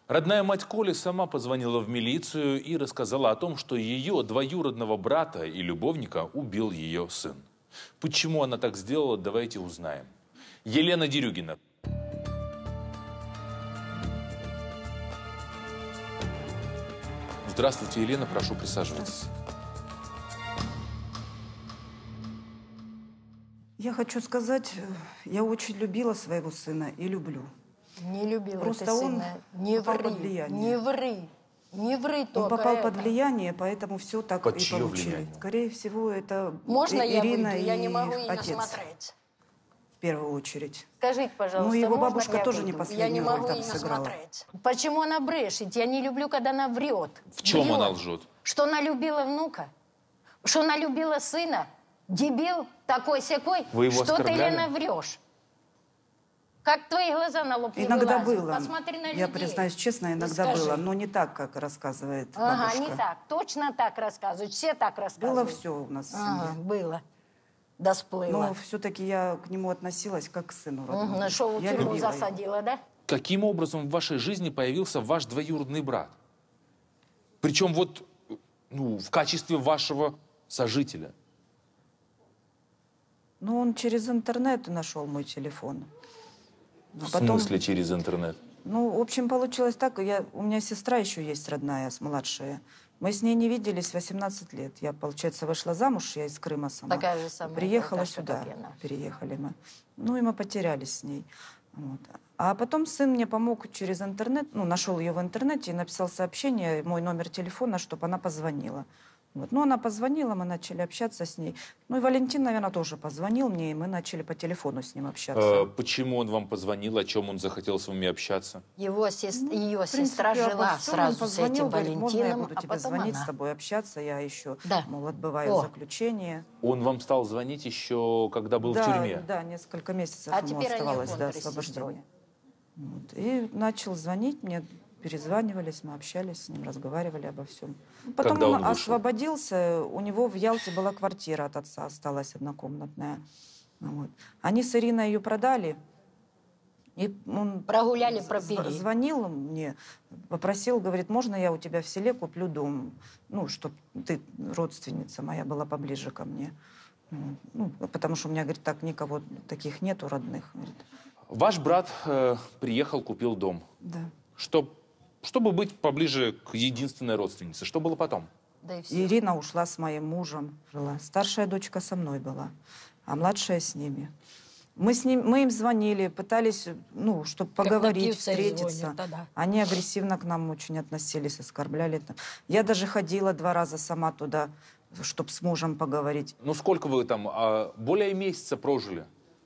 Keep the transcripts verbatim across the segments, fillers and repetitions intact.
Родная мать Коли сама позвонила в милицию и рассказала о том, что ее двоюродного брата и любовника убил ее сын. Почему она так сделала, давайте узнаем. Елена Дерюгина. Здравствуйте, Елена, прошу присаживаться. Я хочу сказать, я очень любила своего сына и люблю. Не любила Просто ты он сына. Не попал ври, под влияние. не ври, не ври только Он попал это. под влияние, поэтому все так Под и чье получили. влияние? Скорее всего, это Можно И- я Ирина выйду? и Я не могу и отец, насмотреться. в первую очередь. Скажите, пожалуйста, Ну, его можно бабушка я тоже выйду? не Я последнюю не роль могу там и сыграла. насмотреться. Почему она брешет? Я не люблю, когда она врет. В чем Врет. она лжет? Что она любила внука, что она любила сына. Дебил такой-сякой. Вы его Что ты, оскорбляли? Лена, врешь? Как твои глаза на лоб не Иногда вылазят. было. Посмотри на людей. Я признаюсь честно, И иногда скажи. было, но не так, как рассказывает Ага, бабушка. не так. Точно так рассказывают. Все так Было рассказывают. все у нас в Ага, семье. было. Да сплыло. Но все-таки я к нему относилась как к сыну родному. Угу, нашел, в Я тюрьму любила его. засадила, да? Каким образом в вашей жизни появился ваш двоюродный брат? Причем вот ну, в качестве вашего сожителя. Ну, он через интернет нашел мой телефон. А В потом- смысле через интернет? Ну, в общем, получилось так. Я, у меня сестра еще есть родная, с- младшая. Мы с ней не виделись восемнадцать лет. Я, получается, вышла замуж, я из Крыма сама. Такая же самая Приехала алкашка, сюда, как и она. переехали мы. Ну, и мы потерялись с ней. Вот. А потом сын мне помог через интернет, ну, нашел ее в интернете и написал сообщение, мой номер телефона, чтобы она позвонила. Вот. Ну, она позвонила, мы начали общаться с ней. Ну, и Валентин, наверное, тоже позвонил мне, и мы начали по телефону с ним общаться. Э, почему он вам позвонил, о чем он захотел с вами общаться? Его сес... Ее Ну, В принципе, сестра обо жила всем он сразу с позвонил, этим говорит, можно я Валентином, буду а тебе потом звонить, она. с тобой общаться, я еще, Да. мол, отбываю О. заключение. Он вам стал звонить еще, когда был да, в тюрьме? Да, несколько месяцев А ему теперь они оставалось до контры с сестрой. освобождения. Вот. И начал звонить мне, перезванивались, мы общались с ним, разговаривали обо всем. Потом Когда он, он вышел? освободился, у него в Ялте была квартира от отца, осталась однокомнатная. Вот. Они с Ириной ее продали. И он Прогуляли, з- пропили. звонил мне, попросил, говорит, можно я у тебя в селе куплю дом, ну, чтобы ты, родственница моя, была поближе ко мне. Вот. Ну, потому что у меня, говорит, так никого таких нету родных. Говорит. Ваш брат э, приехал, купил дом. Да. Чтоб, чтобы быть поближе к единственной родственнице. Что было потом? Да и все. И Ирина ушла с моим мужем, жила. Старшая дочка со мной была, а младшая с ними. Мы, с ним, мы им звонили, пытались, ну, чтобы поговорить, напьются и встретиться. звонят, да-да. Они агрессивно к нам очень относились, оскорбляли. Я даже ходила два раза сама туда, чтобы с мужем поговорить. Ну, сколько вы там? а, более месяца прожили?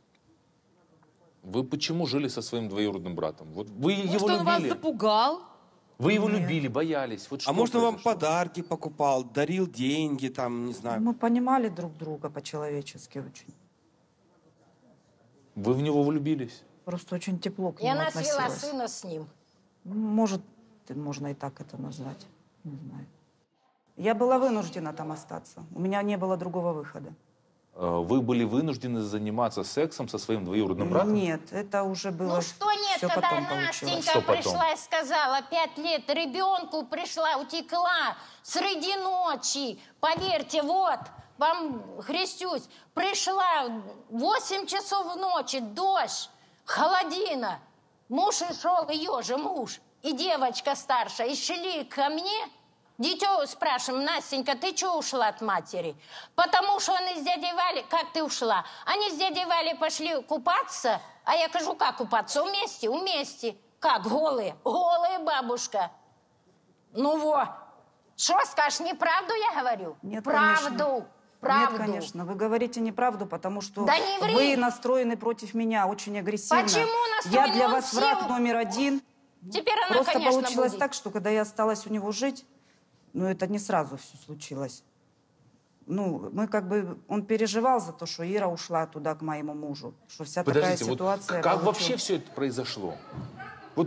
Вы почему жили со своим двоюродным братом? Вот вы его Может, он вас любили. запугал? Вы его любили, боялись. Вот А что может, он вам произошло? подарки покупал, дарил деньги, там, не знаю. Мы понимали друг друга по-человечески очень. Вы в него влюбились? Просто очень тепло к И нему она свела относилась. сына с ним. Может, можно и так это назвать. Не знаю. Я была вынуждена там остаться. У меня не было другого выхода. Э, Вы были вынуждены заниматься сексом со своим двоюродным братом? Нет, это уже было. Ну что нет, всё когда потом получилось. Настенька Что потом? пришла и сказала, пять лет ребенку пришла, утекла среди ночи. Поверьте, вот, вам хрестюсь, пришла восемь часов ночи, дождь, холодина. Муж и шел, ее же муж, и девочка старшая, и шли ко мне. Дитё спрашиваем, Настенька, ты чего ушла от матери? Потому что они с дядей Валей, как ты ушла? Они с дядей Валей пошли купаться, а я кажу, как купаться? Вместе, вместе. Как, голые? Голые, бабушка. Ну во, что скажешь, неправду я говорю? Нет, правду, конечно. правду. Нет, конечно. Вы говорите неправду, потому что Да не ври. вы настроены против меня очень агрессивно. Почему Я настроены? для Он вас сел. враг номер один. Теперь она, Просто конечно, получилось будет. так, что когда я осталась у него жить, ну, это не сразу все случилось. Ну, мы как бы... Он переживал за то, что Ира ушла туда к моему мужу. Что вся Подождите, такая вот ситуация... как получилась. вообще все это произошло? Вот,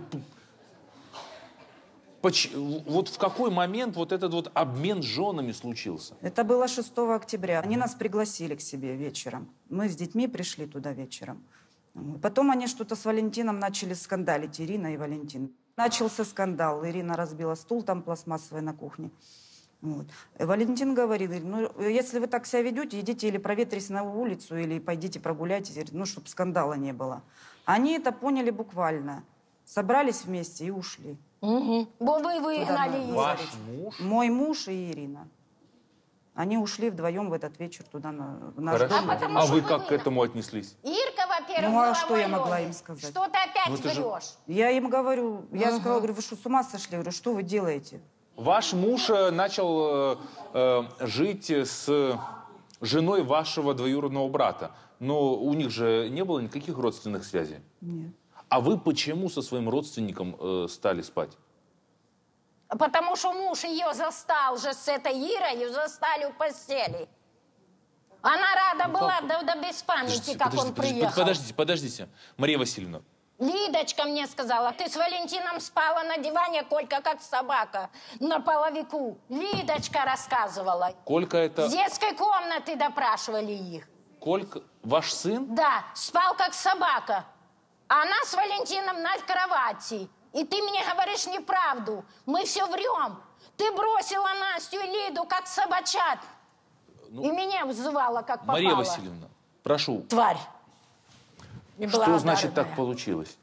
поч- вот в какой момент вот этот вот обмен женами случился? Это было шестого октября. Они нас пригласили к себе вечером. Мы с детьми пришли туда вечером. Вот. Потом они что-то с Валентином начали скандалить, Ирина и Валентин. Начался скандал. Ирина разбила стул там пластмассовый на кухне. Вот. Валентин говорил, ну, если вы так себя ведете, идите или проветритесь на улицу, или пойдите прогуляйтесь, ну, чтобы скандала не было. Они это поняли буквально. Собрались вместе и ушли. Угу. Бо вы выгнали Туда, их. Ваш муж? Мой муж и Ирина. Они ушли вдвоем в этот вечер туда, на, в наш Хорошо. дом. А потому А что вы вы как к выгнали. этому отнеслись? Ирка, во-первых, Ну, а была что я в могла Алене. им сказать? Что ты опять Ну, это же- врешь? Я им говорю, я Ага. сказала, говорю, вы что, с ума сошли? Я говорю, что вы делаете? Ваш муж э, начал э, э, жить с женой вашего двоюродного брата. Но у них же не было никаких родственных связей. Нет. А вы почему со своим родственником э, стали спать? Потому что муж ее застал же с этой Ирой, застали в постели. Она рада была до, до беспамяти, как он приехал. подождите, подождите. Мария Васильевна, Лидочка мне сказала, ты с Валентином спала на диване, Колька, как собака, на половику. Лидочка рассказывала. Колька это... С детской комнаты допрашивали их. Колька, ваш сын? Да, спал как собака. А она с Валентином на кровати. И ты мне говоришь неправду. Мы все врем. Ты бросила Настю и Лиду, как собачат. Ну, и меня вызывала, как попало. Мария Васильевна, прошу, Тварь. что значит так получилось?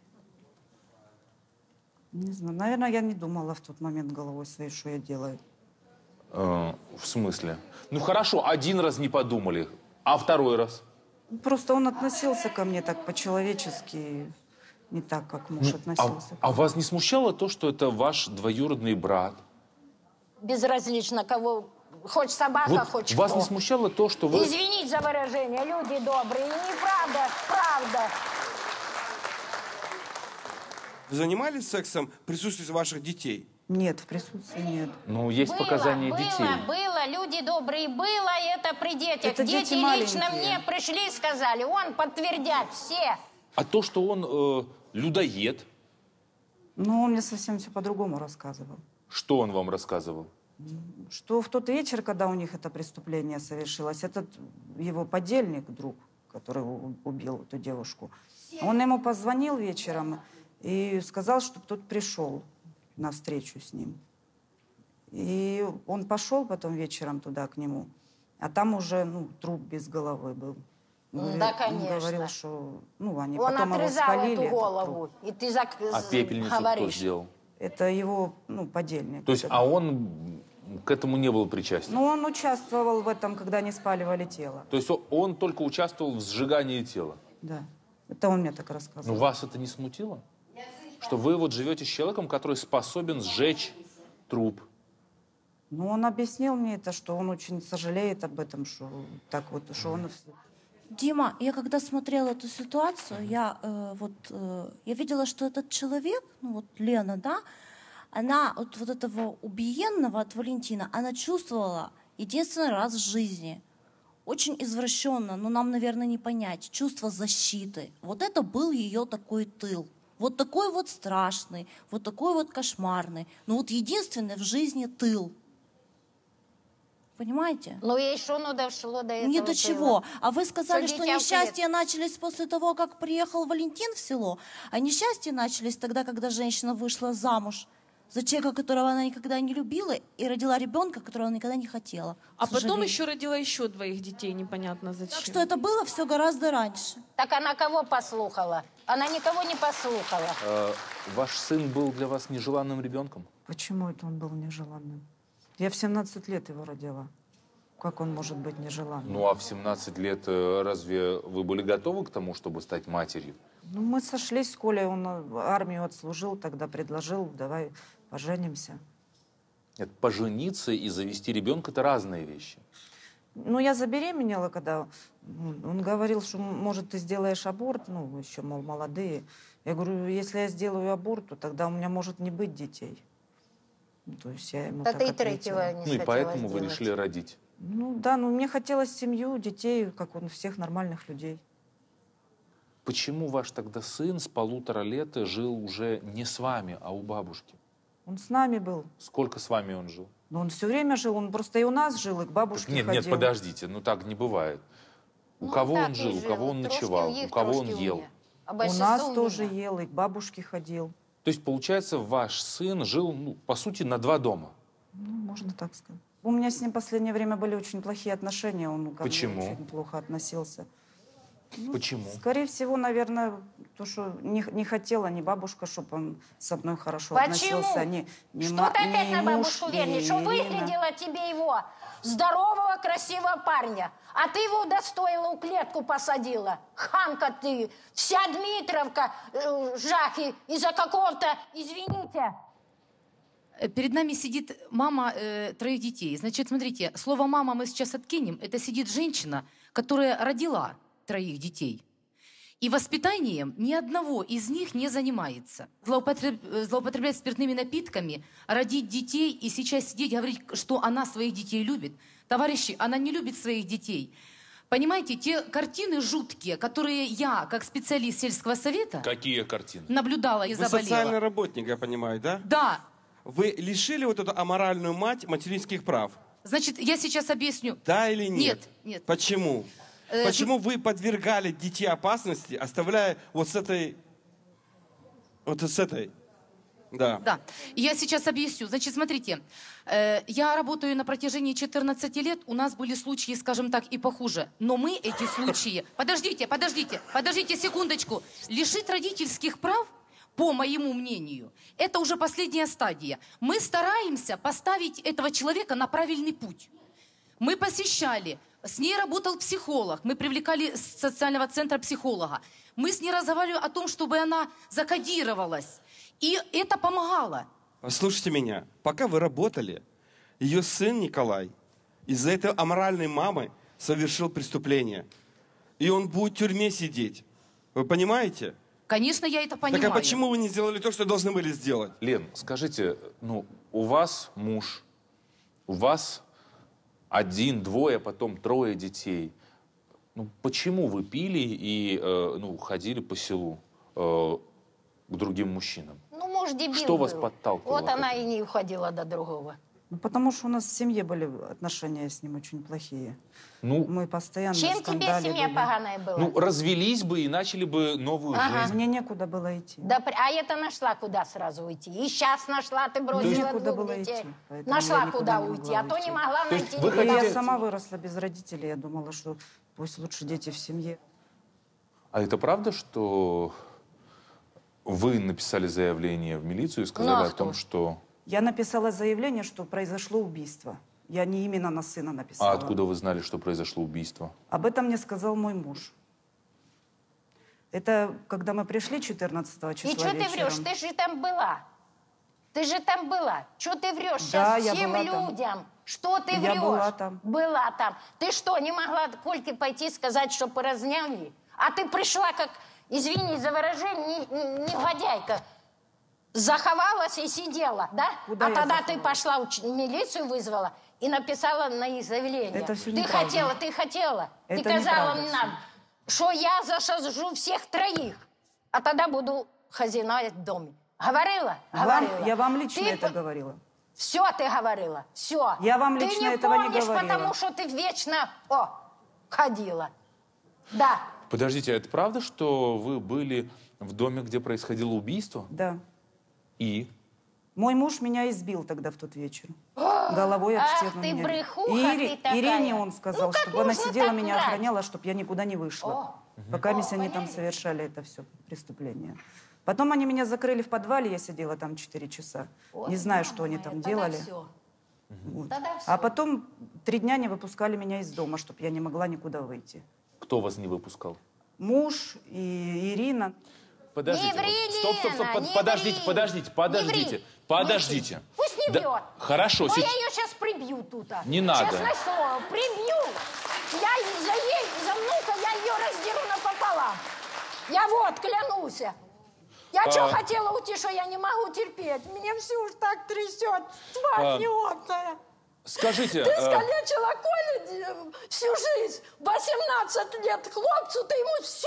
Не знаю. Наверное, я не думала в тот момент головой своей, что я делаю. Э, в смысле? Ну хорошо, один раз не подумали, а второй раз? Просто он относился ко мне так по-человечески, не так, как муж А, относился. а вас не смущало то, что это ваш двоюродный брат? Безразлично, кого... Хоть собака, Вот хоть вас кто. не смущало то, что вы... Извините за выражение, люди добрые. Неправда, правда. Вы занимались сексом в присутствии ваших детей? Нет, в присутствии нет. Ну, есть Было, показания было, детей. было, люди добрые, было это при детях. Это Дети дети лично маленькие. мне пришли и сказали, он подтвердят все. А то, что он э, людоед, Но он мне совсем все по-другому рассказывал. что он вам рассказывал? Что в тот вечер, когда у них это преступление совершилось, этот его подельник, друг, который у- убил эту девушку, он ему позвонил вечером и сказал, чтобы тот пришел на встречу с ним. И он пошел потом вечером туда к нему, а там уже ну, труп без головы был. М, да, Он конечно. говорил, что ну, они Он потом его отрезал спалили. эту этот труп. голову. И ты зак... А пепельницу кто говоришь. сделал? Это его ну, подельник. То есть, Это- а он к этому не был причастен? Ну, он участвовал в этом, когда они спаливали тело. То есть он- он только участвовал в сжигании тела? Да. Это он мне так Но рассказывал. вас это не смутило? Что вы вот живете с человеком, который способен сжечь труп? Ну, он объяснил мне это, что он очень сожалеет об этом, что так вот, что он... Дима, я когда смотрела эту ситуацию, я э, вот э, я видела, что этот человек, ну вот Лена, да, она от вот этого убиенного от Валентина, она чувствовала единственный раз в жизни, очень извращенно, но нам, наверное, не понять, чувство защиты. Вот это был ее такой тыл. Вот такой вот страшный, вот такой вот кошмарный, но вот единственный в жизни тыл. Понимаете? Ну и что ну дошло до этого? Ни до чего. А вы сказали, Что что дитя несчастья начались после того, как приехал Валентин в село, а несчастья начались тогда, когда женщина вышла замуж за человека, которого она никогда не любила, и родила ребенка, которого она никогда не хотела. А к потом сожалению. еще родила еще двоих детей, непонятно зачем. Так что это было все гораздо раньше. Так она кого послухала? Она никого не послухала. Э, ваш сын был для вас нежеланным ребенком? Почему это он был нежеланным? Я в семнадцать лет его родила. Как он может быть нежеланным? Ну а в семнадцать лет э, разве вы были готовы к тому, чтобы стать матерью? Ну, мы сошлись с Колей, он э, армию отслужил, тогда предложил, давай поженимся. Нет, пожениться и завести ребенка – это разные вещи. Ну, я забеременела, когда м, он говорил, что, может, ты сделаешь аборт, ну, еще, мол, молодые. Я говорю, если я сделаю аборт, то тогда у меня может не быть детей. Ну, то есть я ему Да так ты и ответила. третьего не Ну и хотела поэтому вы сделать. решили родить. Ну, да, ну, мне хотелось семью, детей, как у всех нормальных людей. Почему ваш тогда сын с полутора лет жил уже не с вами, а у бабушки? Он с нами был. Сколько с вами он жил? Но он все время жил, он просто и у нас жил, и к бабушке Нет, ходил. нет, подождите, ну так не бывает. У Ну, кого так он и жил, у кого он Трошки ночевал, в их, у кого он трошки у ел? меня. А У большинство нас у тоже меня. ел, и к бабушке ходил. То есть, получается, ваш сын жил, ну, по сути, на два дома? Ну, можно так сказать. У меня с ним в последнее время были очень плохие отношения. Он ко мне Почему? очень плохо относился. Ну, Почему? Скорее всего, наверное, то, что не, не хотела ни бабушка, чтобы он со мной хорошо Почему? относился. Ни, ни Что ма- ты опять ни на муж, бабушку ни вернешь? Что Ирина. выглядела тебе его здорового, красивого парня, а ты его удостоила, у клетку посадила. Хамка ты, вся Дмитровка, э, жахи из-за какого-то, извините. Перед нами сидит мама э, троих детей. Значит, смотрите, слово «мама» мы сейчас откинем. Это сидит женщина, которая родила троих детей. И воспитанием ни одного из них не занимается. Злоупотреб... Злоупотреблять спиртными напитками, родить детей и сейчас сидеть говорить, что она своих детей любит. Товарищи, она не любит своих детей. Понимаете, те картины жуткие, которые я, как специалист сельского совета, Какие картины? наблюдала и Вы заболела. социальный работник, я понимаю, да? Да. Вы лишили вот эту аморальную мать материнских прав? Значит, я сейчас объясню. Да или нет? Нет, нет. Почему? Э, Почему вы подвергали детей опасности, оставляя вот с этой... Вот с этой... Да. Да, я сейчас объясню. Значит, смотрите, э, я работаю на протяжении четырнадцати лет, у нас были случаи, скажем так, и похуже. Но мы эти случаи... Подождите, подождите, подождите секундочку. Лишить родительских прав, по моему мнению, это уже последняя стадия. Мы стараемся поставить этого человека на правильный путь. Мы посещали, с ней работал психолог, мы привлекали с социального центра психолога. Мы с ней разговаривали о том, чтобы она закодировалась. И это помогало. Слушайте меня. Пока вы работали, ее сын Николай из-за этой аморальной мамы совершил преступление. И он будет в тюрьме сидеть. Вы понимаете? Конечно, я это понимаю. Так а почему вы не сделали то, что должны были сделать? Лен, скажите, ну, у вас муж, у вас один, двое, потом трое детей. Ну, почему вы пили и э, ну, ходили по селу э, к другим мужчинам? Ну, муж дебил Что вас был. подталкивало Вот к она этому? и не уходила до другого. Ну, потому что у нас в семье были отношения с ним очень плохие. Ну, Мы постоянно Чем тебе скандалили. семья поганая была? ну, развелись бы и начали бы новую Ага. жизнь. Мне некуда было идти. Да, при- а это нашла куда сразу уйти? И сейчас нашла, ты бросила некуда двух было детей. идти, поэтому Нашла я никуда куда не уйти, могла а то уйти. не могла То есть найти. вы никуда И я хотите- сама выросла без родителей. Я думала, что пусть лучше дети в семье. А это правда, что вы написали заявление в милицию и сказали Ну, а о том, кто? что... Я написала заявление, что произошло убийство. Я не именно на сына А написала. откуда вы знали, что произошло убийство? Об этом мне сказал мой муж. Это когда мы пришли четырнадцатого числа И что ты вечером. врешь? Ты же там была. Ты же там была. Что ты врешь Да, сейчас я всем была там. людям? Что ты Я врешь? была там. Была там. Ты что, не могла Кольке пойти сказать, что поразняли? А ты пришла как, извини за выражение, не- негодяйка. Заховалась и сидела, да? Куда а я тогда ты заховалась? пошла, уч- милицию вызвала и написала на их заявление. Это всё ты неправда. хотела, ты хотела. Это ты сказала неправда нам, что я засажу всех троих, а тогда буду хозяиновать в доме. Говорила? Вам- Говорила. я вам лично Ты это по- говорила. Все ты говорила, все. Я вам ты лично не этого не помнишь, говорила. потому что ты вечно, о, ходила. Да. Подождите, а это правда, что вы были в доме, где происходило убийство? Да. И? Мой муж меня избил тогда в тот вечер. Головой об ах стену ты меня. брехуха И ты Ири- такая. Ирине он сказал, Ну, как чтобы она можно сидела, так меня врать? охраняла, чтобы я никуда не вышла. Пока О, они там понятно. совершали это все преступление. Потом они меня закрыли в подвале, я сидела там четыре часа. Ой, не знаю, мама что они моя, там тогда делали. всё. Вот. Тогда всё. А потом три дня не выпускали меня из дома, чтобы я не могла никуда выйти. Кто вас не выпускал? Муж и Ирина. Подождите. Не ври, вот. Стоп, стоп, стоп, Лена, под- не подождите, ври. подождите, Не подождите, ври. подождите. Не ври. Пусть не Да, врет. Хорошо, Но сеч- я ее сейчас прибью тут. а. Не надо. Честное слово, прибью. Я и за ей, и за внука, я ее раздеру напополам. Я вот, клянусь. Я А. что хотела уйти, что я не могу терпеть. Меня все уж так трясет. Тварь А. неопная. Скажите, Ты э, искалечила Колю э, всю жизнь. восемнадцать лет хлопцу, ты ему всю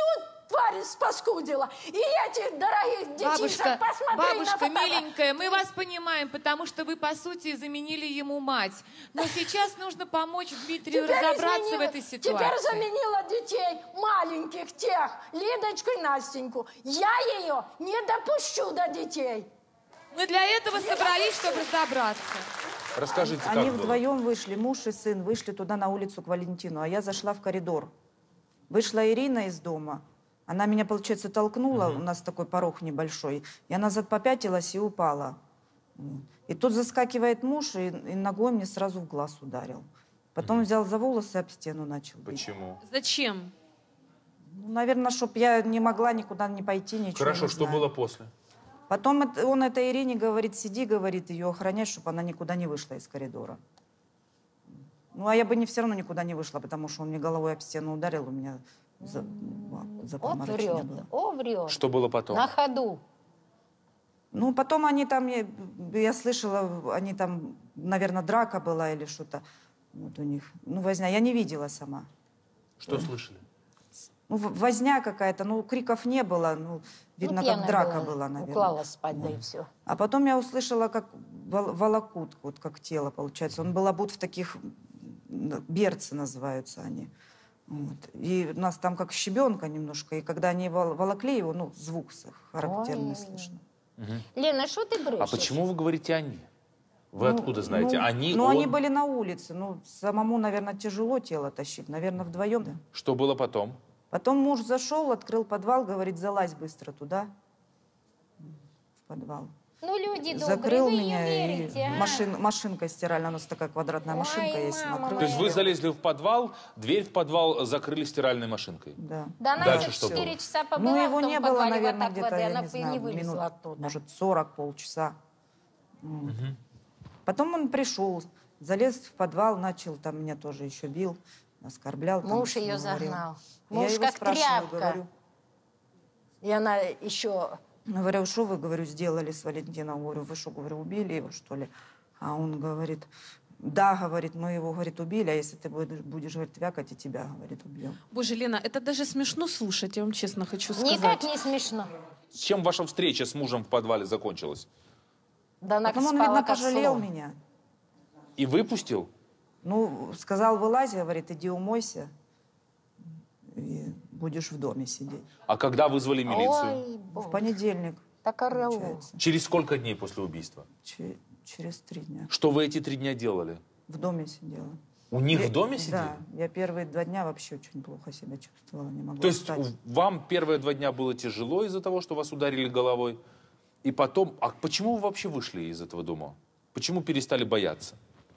тварь спаскудила. И этих дорогих детишек, Бабушка, посмотри бабушка, на миленькая, мы вас понимаем, потому что вы, по сути, заменили ему мать. Но сейчас нужно помочь Дмитрию Теперь разобраться изменила- в этой ситуации. Теперь заменила детей маленьких тех, Лидочку и Настеньку. Я ее не допущу до детей. Мы для этого собрались, чтобы разобраться. Расскажите, как Они было? вдвоем вышли, муж и сын, вышли туда на улицу к Валентину, а я зашла в коридор. Вышла Ирина из дома. Она меня, получается, толкнула, у нас такой порог небольшой. Я назад попятилась и упала. И тут заскакивает муж и, и ногой мне сразу в глаз ударил. Потом взял за волосы, об стену начал бить. Почему? Зачем? Ну, наверное, чтобы я не могла никуда не пойти, ничего Хорошо, не что знаю. было после? Потом это- он этой Ирине говорит, сиди, говорит, ее охранять, чтобы она никуда не вышла из коридора. Ну, а я бы не все равно никуда не вышла, потому что он мне головой об стену ударил, у меня за, за О, врет, было. о, врет. Что было потом? На ходу. Ну, потом они там, я, я слышала, они там, наверное, драка была или что-то вот у них. Ну, возня, я не видела сама. Что слышали? Ну, в- возня какая-то, ну, криков не было, ну, видно, Ну, как пьяная драка была, была, наверное. Уклалась спать, да и все. А потом я услышала, как вол- волокут, вот как тело, получается. Он был обут в таких, м, берцы называются они. Вот. И у нас там как щебенка немножко, и когда они вол- волокли его, ну, звук с- характерный Ой. слышно. Лена, что ты брешешь? А почему вы говорите «они»? Вы Ну, откуда знаете? ну, Они, Ну, он... они были на улице, ну, самому, наверное, тяжело тело тащить, наверное, вдвоем. Да. Что было потом? Потом муж зашел, открыл подвал, говорит, залазь быстро туда, в подвал. Ну, люди добрые, Закрыл вы меня, не и верите, а? машин, машинка стиральная, у нас такая квадратная Ой, машинка есть. мама накрыл. То есть вы моя. залезли в подвал, дверь в подвал закрыли стиральной машинкой? Да. Да она Дальше за что четыре было? часа побыла Ну, в его том не было, подвале, наверное, вот так где-то, воды, я она не бы и знаю, не вылезла минут, оттуда. может, сорок, полчаса. Вот. Потом он пришел, залез в подвал, начал, там меня тоже еще бил, оскорблял. там Муж что ее говорил. загнал. Я Муж его как спрашиваю, тряпка. говорю, И она еще... говорю, что вы, говорю, сделали с Валентином? Говорю, вы что, говорю, убили его, что ли? А он говорит, да, говорит, мы его, говорит, убили, а если ты будешь, будешь говорит, вякать, и тебя, говорит, убьем. Боже, Лена, это даже смешно слушать, я вам честно хочу сказать. Никак не смешно. Чем ваша встреча с мужем в подвале закончилась? Да она Потом он, спала, видно, как пожалел слон. меня. И выпустил? Ну, сказал, вылазь, говорит, иди умойся, и будешь в доме сидеть. А когда вызвали милицию? Ой, В Боже, понедельник, так орел. получается, Через сколько дней после убийства? че- через три дня. Что вы эти три дня делали? В доме сидела. У них Я- в доме сидели? Да, я первые два дня вообще очень плохо себя чувствовала, не могла То есть встать. вам первые два дня было тяжело из-за того, что вас ударили головой? И потом, а почему вы вообще вышли из этого дома? Почему перестали бояться?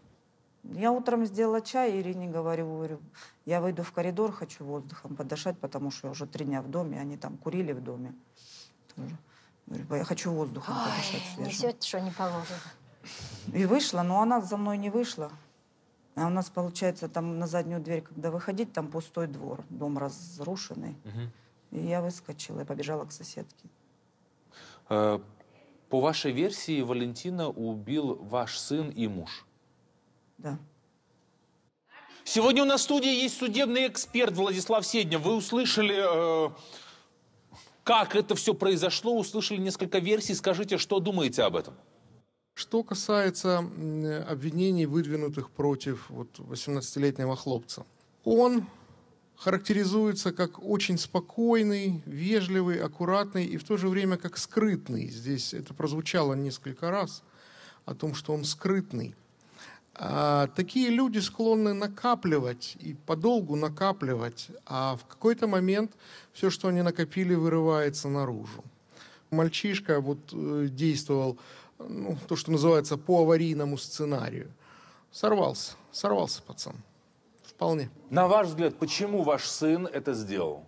Я утром сделала чай, Ирине говорю, говорю, я выйду в коридор, хочу воздухом подышать, потому что я уже три дня в доме, они там курили в доме тоже. Говорю, я хочу воздухом подышать Ой, свежим. несет, что не положено. И вышла, но она за мной не вышла. А у нас, получается, там на заднюю дверь, когда выходить, там пустой двор, дом разрушенный. И я выскочила и побежала к соседке. Э, По вашей версии, Валентина убил ваш сын и муж. Да. Сегодня у нас в студии есть судебный эксперт Владислав Седнев. Вы услышали, э, как это все произошло, услышали несколько версий. Скажите, что думаете об этом? Что касается м, обвинений, выдвинутых против вот, восемнадцатилетнего хлопца, он характеризуется как очень спокойный, вежливый, аккуратный и в то же время как скрытный. Здесь это прозвучало несколько раз о том, что он скрытный. А, такие люди склонны накапливать и подолгу накапливать, а в какой-то момент все, что они накопили, вырывается наружу. Мальчишка вот, э, действовал, ну, то, что называется, по аварийному сценарию. Сорвался, сорвался пацан. Вполне. На ваш взгляд, почему ваш сын это сделал?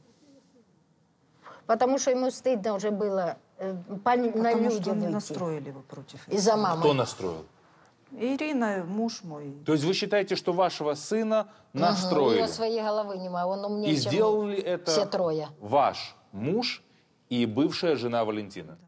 Потому что ему стыдно уже было э, по, на Потому люди что они выйти. настроили его против этого. Из-за мамы. Кто настроил? Ирина, муж мой. То есть вы считаете, что вашего сына У настроили? него своей головы нема, он умнее, И чем сделали это все трое. ваш муж и бывшая жена Валентина?